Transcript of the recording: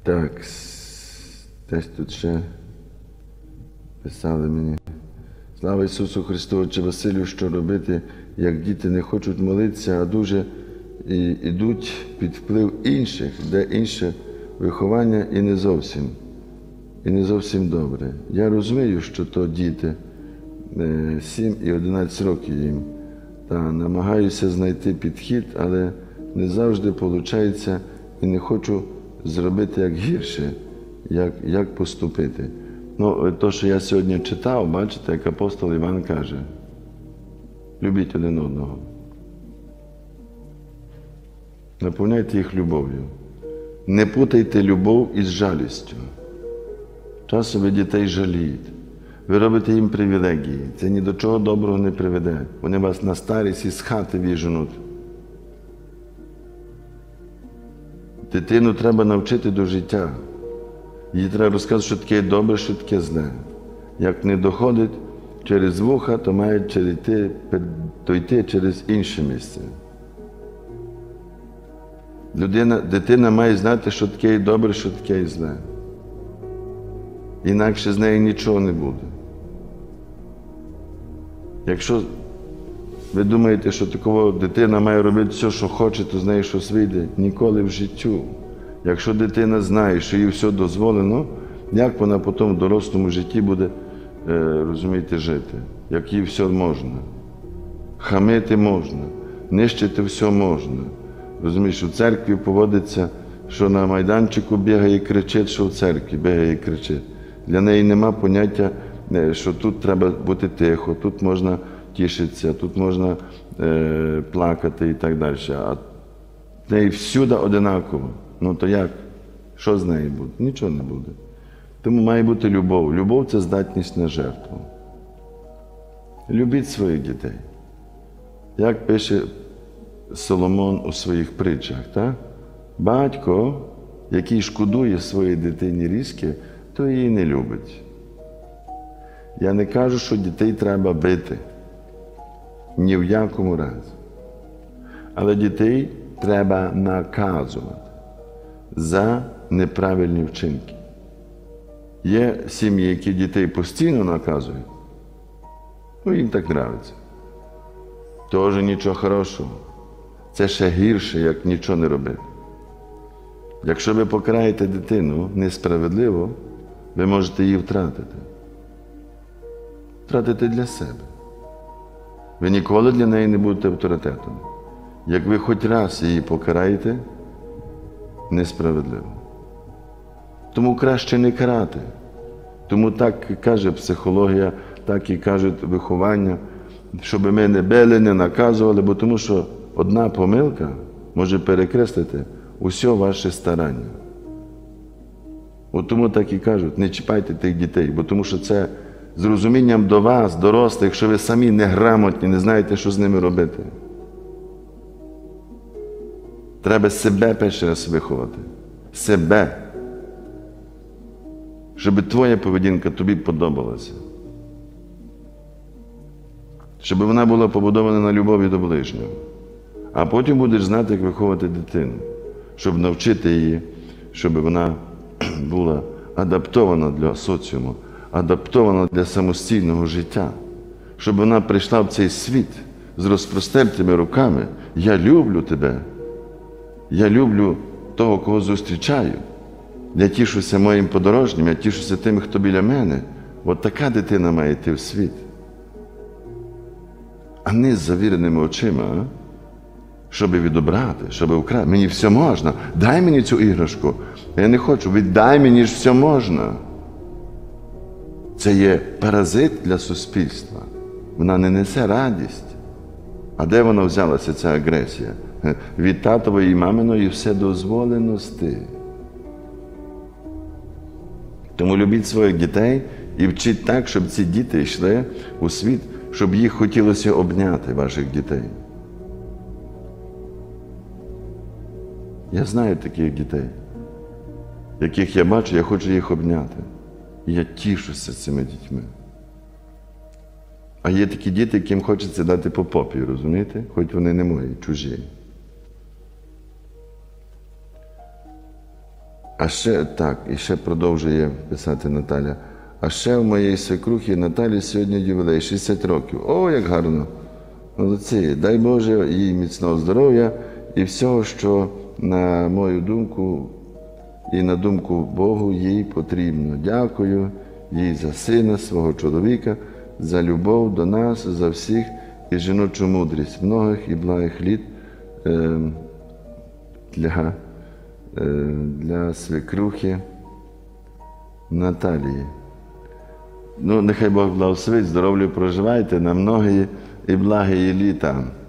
Так, десь тут ще писали мені. Слава Ісусу Христу, Отче Василю, що робити, як діти не хочуть молитися, а дуже йдуть під вплив інших, де інше виховання і не зовсім добре. Я розумію, що то діти, 7 і 11 років їм, та намагаюся знайти підхід, але не завжди виходить і не хочу зробити як гірше, як поступити. Ну, то, що я сьогодні читав, бачите, як апостол Іван каже, любіть один одного. Наповняйте їх любов'ю. Не путайте любов із жалістю. Часом ви дітей жалієте. Ви робите їм привілегії. Це ні до чого доброго не приведе. Вони вас на старість із хати віженуть. Дитину треба навчити до життя. Їй треба розказати, що таке добре, що таке зле. Як не доходить через вуха, то має йти через інше місце. Дитина має знати, що таке добре, що таке зле. Інакше з нею нічого не буде. Якщо ви думаєте, що такого дитина має робити все, що хоче, то з нею щось вийде, ніколи в життю. Якщо дитина знає, що їй все дозволено, як вона потім в дорослому житті буде, розумієте, жити? Як їй все можна. Хамити можна, нищити все можна. Розумієш, у церкві поводиться, що на майданчику бігає і кричить, що в церкві бігає і кричить. Для неї нема поняття, що тут треба бути тихо, тут можна тішитися, тут можна плакати і так далі. А в неї всюди одинаково. Ну то як? Що з нею буде? Нічого не буде. Тому має бути любов. Любов – це здатність на жертву. Любіть своїх дітей. Як пише Соломон у своїх притчах, так? Батько, який шкодує своїй дитині різки, то її не любить. Я не кажу, що дітей треба бити. Ні в якому разі. Але дітей треба наказувати за неправильні вчинки. Є сім'ї, які дітей постійно наказують. Ну, їм так подобається. Тоже нічого хорошого. Це ще гірше, як нічого не робити. Якщо ви покараєте дитину несправедливо, ви можете її втратити. Втратити для себе. Ви ніколи для неї не будете авторитетом. Як ви хоч раз її покараєте, несправедливо. Тому краще не карати. Тому так каже психологія, так і каже виховання, щоб ми не били, не наказували, бо тому що одна помилка може перекреслити усе ваше старання. От тому так і кажуть, не чіпайте тих дітей, бо тому що це з розумінням до вас, дорослих, якщо ви самі неграмотні, не знаєте, що з ними робити. Треба себе перший раз виховати. Себе. Щоб твоя поведінка тобі подобалася. Щоб вона була побудована на любові до ближнього. А потім будеш знати, як виховувати дитину. Щоб навчити її, щоб вона була адаптована для соціуму, адаптована для самостійного життя. Щоб вона прийшла в цей світ з розпростертими руками. Я люблю тебе. Я люблю того, кого зустрічаю. Я тішуся моїм подорожнім, я тішуся тим, хто біля мене. От така дитина має йти в світ. А не з завіреними очима, щоб відобрати, щоб украти. Мені все можна. Дай мені цю іграшку. Я не хочу. Віддай мені ж все можна. Це є паразит для суспільства. Вона не несе радість. А де вона взялася, ця агресія? Від татової і маминої вседозволеності. Тому любіть своїх дітей і вчіть так, щоб ці діти йшли у світ, щоб їх хотілося обняти, ваших дітей. Я знаю таких дітей, яких я бачу, я хочу їх обняти. І я тішуся цими дітьми. А є такі діти, яким хочеться дати по попі, розумієте? Хоч вони не мої, чужі. А ще так, і ще продовжує писати Наталя. А ще у моєї свекрухи Наталі сьогодні ювілей 60 років. О, як гарно! Молодці! Дай Боже їй міцного здоров'я і всього, що, на мою думку, і на думку Богу їй потрібно. Дякую їй за сина, свого чоловіка, за любов до нас, за всіх і жіночу мудрість, многих і благих літ для свекрухи Наталії. Ну, нехай Бог благословить, здоров'я проживайте на многі і благі літа.